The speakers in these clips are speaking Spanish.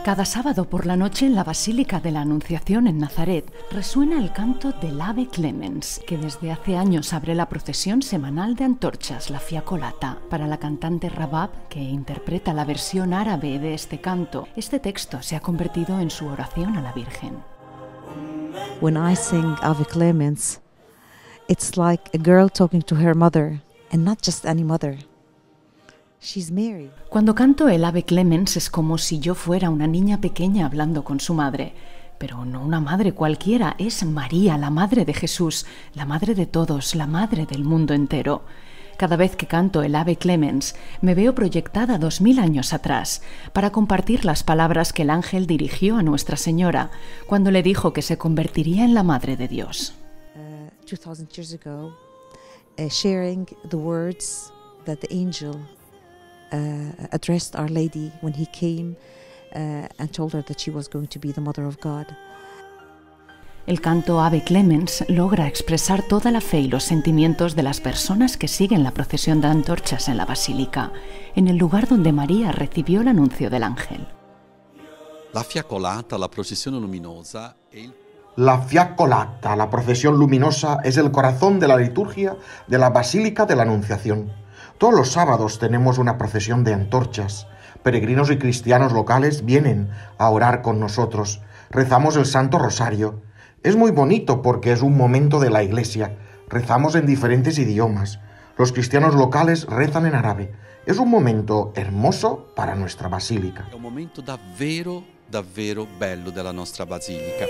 Cada sábado por la noche en la Basílica de la Anunciación en Nazaret resuena el canto del Ave Clemens, que desde hace años abre la procesión semanal de antorchas, la Fiacolata. Para la cantante Rabab, que interpreta la versión árabe de este canto, este texto se ha convertido en su oración a la Virgen. When I sing Ave Clemens, it's like a girl talking to her mother, and not just any mother. She's Mary. Cuando canto el Ave Clemens es como si yo fuera una niña pequeña hablando con su madre. Pero no una madre cualquiera, es María, la madre de Jesús, la madre de todos, la madre del mundo entero. Cada vez que canto el Ave Clemens, me veo proyectada 2000 años atrás para compartir las palabras que el ángel dirigió a Nuestra Señora cuando le dijo que se convertiría en la Madre de Dios. 2000 years ago, sharing the words that the angel addressed Our Lady when he came and told her that she was going to be the Mother of God. El canto Ave Clemens logra expresar toda la fe y los sentimientos de las personas que siguen la procesión de antorchas en la basílica, en el lugar donde María recibió el anuncio del ángel. La Fiacolata, la procesión luminosa, La Fiacolata, la procesión luminosa, es el corazón de la liturgia de la Basílica de la Anunciación. Todos los sábados tenemos una procesión de antorchas. Peregrinos y cristianos locales vienen a orar con nosotros. Rezamos el Santo Rosario. Es muy bonito porque es un momento de la Iglesia. Rezamos en diferentes idiomas. Los cristianos locales rezan en árabe. Es un momento hermoso para nuestra basílica. È un momento davvero bello della nostra basilica.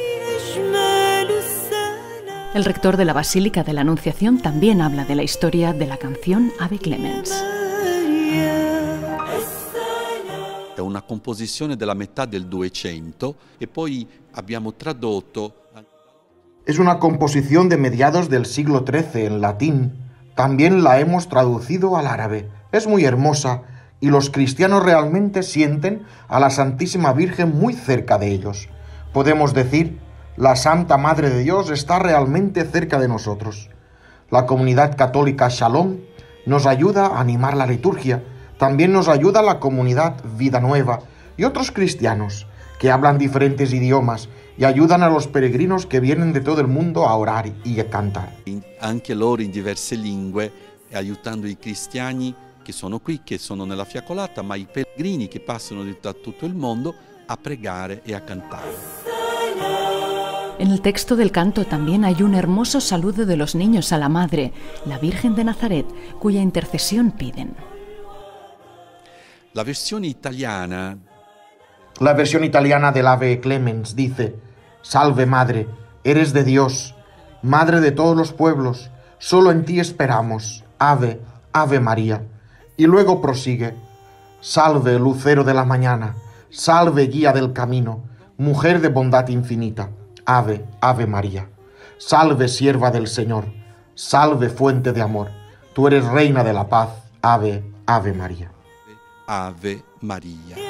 El rector de la Basílica de la Anunciación también habla de la historia de la canción Ave Clemens. È una composizione della metà del 200 e poi abbiamo tradotto. Es una composición de mediados del siglo XIII en latín. También la hemos traducido al árabe. Es muy hermosa y los cristianos realmente sienten a la Santísima Virgen muy cerca de ellos. Podemos decir, la Santa Madre de Dios está realmente cerca de nosotros. La comunidad católica Shalom nos ayuda a animar la liturgia. También nos ayuda la comunidad Vida Nueva y otros cristianos que hablan diferentes idiomas y ayudan a los peregrinos que vienen de todo el mundo a orar y a cantar. Anche loro in diverse lingue, aiutando i cristiani che sono qui, che sono nella Fiacolata, ma i pellegrini che passano da tutto il mondo a pregare e a cantare. En el texto del canto también hay un hermoso saludo de los niños a la Madre, la Virgen de Nazaret, cuya intercesión piden. La versión italiana del Ave Clemens dice: Salve Madre, eres de Dios, Madre de todos los pueblos, solo en ti esperamos, Ave, Ave María. Y luego prosigue: Salve Lucero de la mañana, salve Guía del camino, Mujer de bondad infinita, Ave, Ave María. Salve Sierva del Señor, salve Fuente de amor, tú eres Reina de la paz, Ave, Ave María. Ave María.